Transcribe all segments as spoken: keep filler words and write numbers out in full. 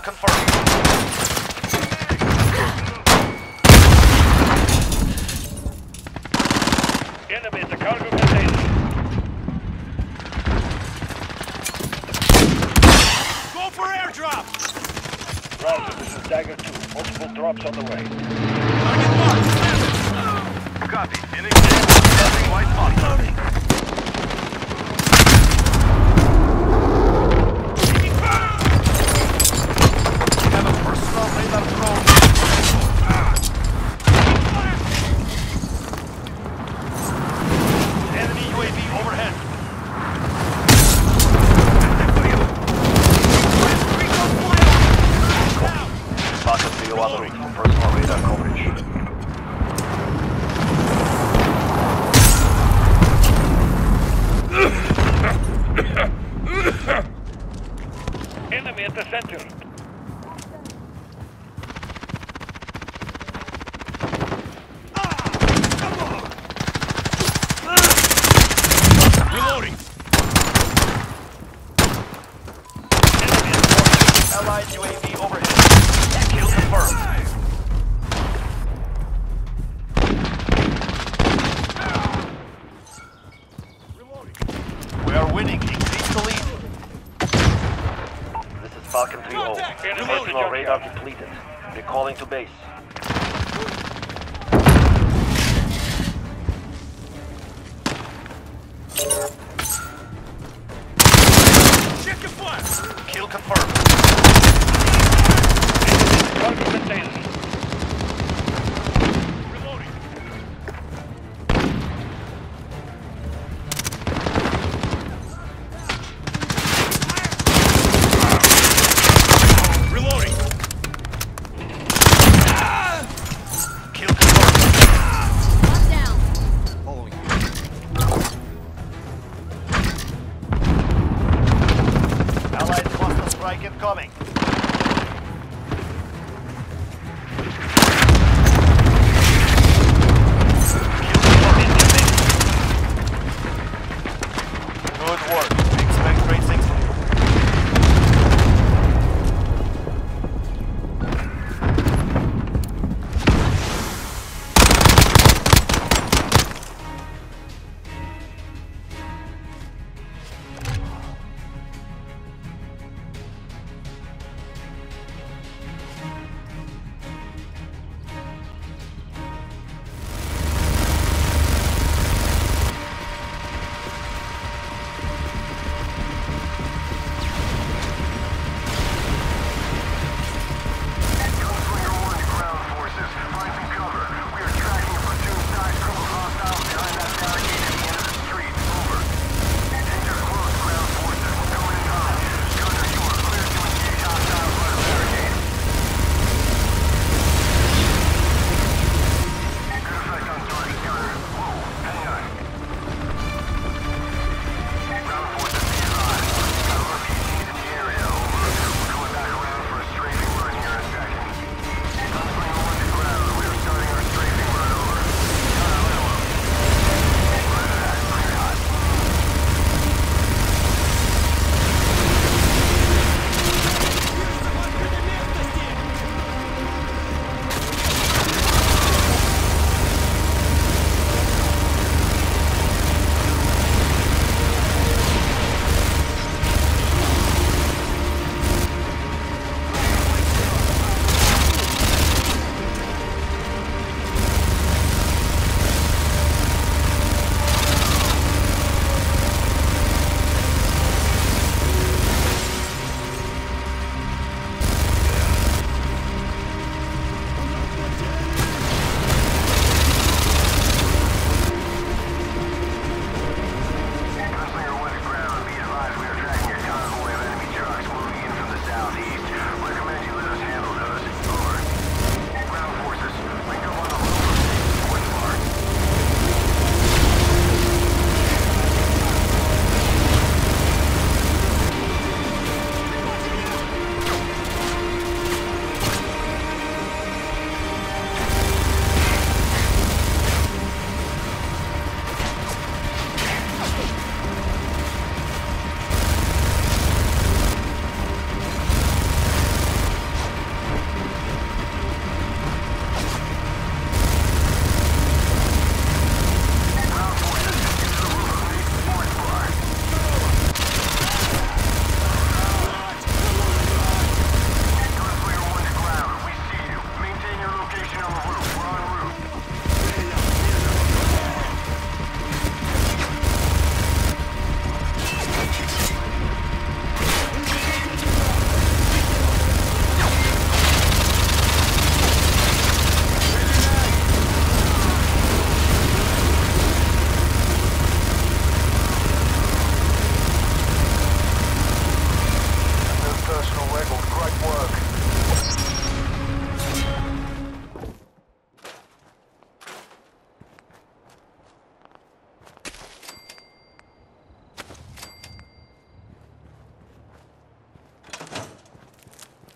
confirmed. Enemy at the cargo container. Go for airdrop! Roger, this is Dagger two. Multiple drops on the way. Target marked. Copy. Phoenix standing white spot. Loading. We have a personal radar drone. Enemy U A V overhead. Falcon three oh one route for personal radar coverage. Enemy at the center. Reloading. Enemy at the Allied U A V overhead. Kill confirmed. We are winning. Increase the lead. This is Falcon three oh. Contact. Personal radar depleted. Recalling to base. Check your fire. Kill confirmed. cargo container. Reloading. Reloading. Kill confirmed. One down. Following. Allied cluster strike incoming. Good work. We expect grade six.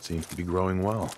Seems to be growing well.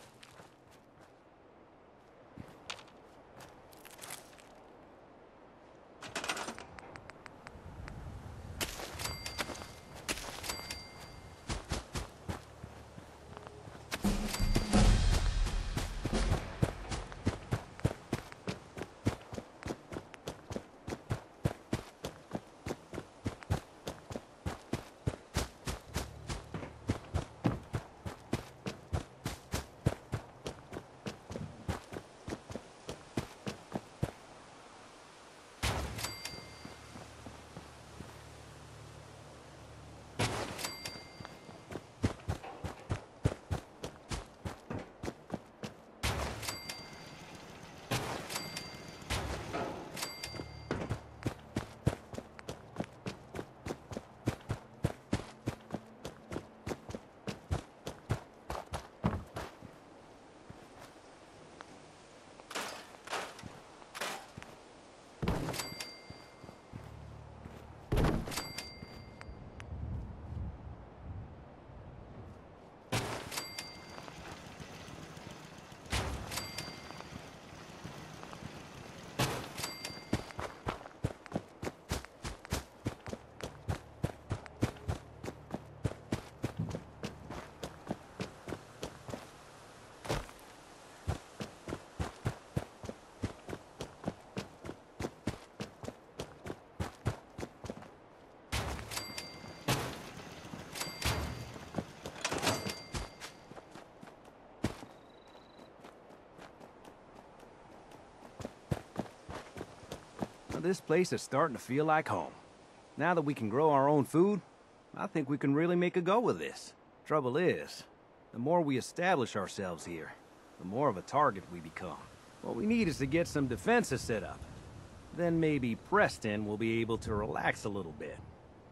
Well, this place is starting to feel like home. Now that we can grow our own food, I think we can really make a go of this. Trouble is, the more we establish ourselves here, the more of a target we become. What we need is to get some defenses set up. Then maybe Preston will be able to relax a little bit.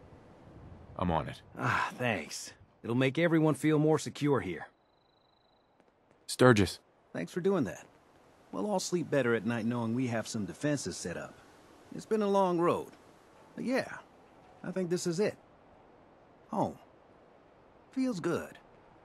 I'm on it. Ah, thanks. It'll make everyone feel more secure here. Sturgis. Thanks for doing that. We'll all sleep better at night knowing we have some defenses set up. It's been a long road. But yeah, I think this is it. Home. Feels good.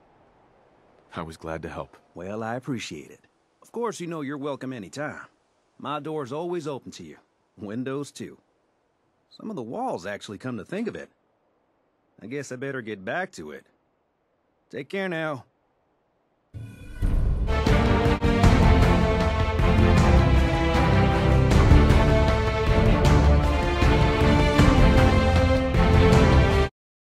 I was glad to help. Well, I appreciate it. Of course, you know you're welcome anytime. My door's always open to you. Windows, too. Some of the walls actually come to think of it. I guess I better get back to it. Take care now.